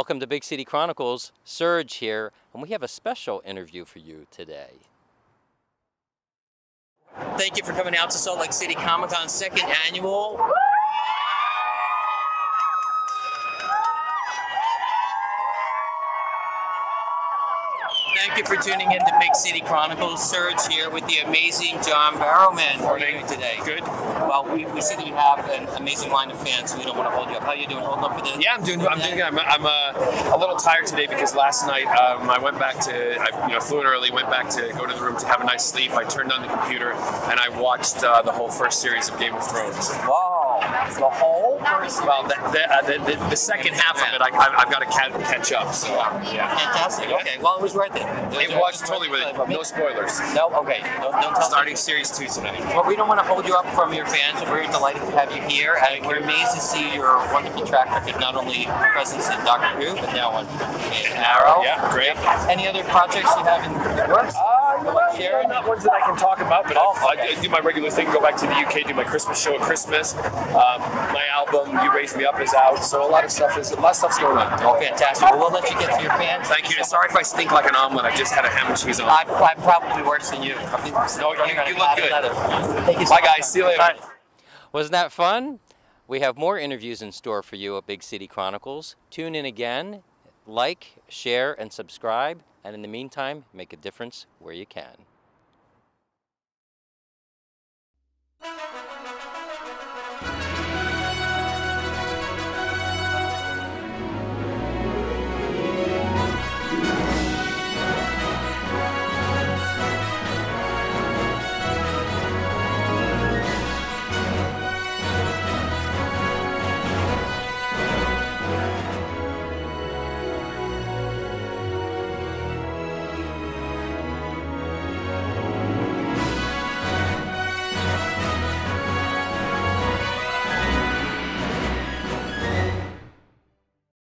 Welcome to Big City Chronicles. Serge here, and we have a special interview for you today. Thank you for coming out to Salt Lake City Comic-Con 2nd Annual. Thank you for tuning in to Big City Chronicles. Serge here with the amazing John Barrowman. How are you doing today? Good. Well, we see that you have an amazing line of fans, so we don't want to hold you up. How are you doing? Holding up for the... Yeah, I'm doing good. I'm a little tired today because last night I went back to, I flew in early, went back to go to the room to have a nice sleep. I turned on the computer and I watched the whole first series of Game of Thrones. Wow. The whole first series? Well, the second half of it, I've got to catch up. So, yeah. Fantastic. Okay. Well, it was worth it. It was totally worth it. No spoilers. No? Okay. Don't tell Starting series 2 tonight. Well, we don't want to hold you up from your fans, and we're delighted to have you here. And we're amazed to see your wonderful track record, not only presence in Doctor Who, but now on Arrow. Yeah, great. Any other projects you have in the works? Not ones that I can talk about, but I do my regular thing, go back to the UK, do my Christmas show at Christmas. My album, You Raised Me Up, is out, so a lot of stuff's going on. Oh, fantastic. Well, we'll let you get to your fans. Thank you. Sorry if I stink like an omelet. I just had a ham and cheese on. I'm probably worse than you. No, you look good. Thank you so Bye, much. guys. See you later. Bye. Wasn't that fun? We have more interviews in store for you at Big City Chronicles. Tune in again, like, share, and subscribe. And in the meantime, make a difference where you can.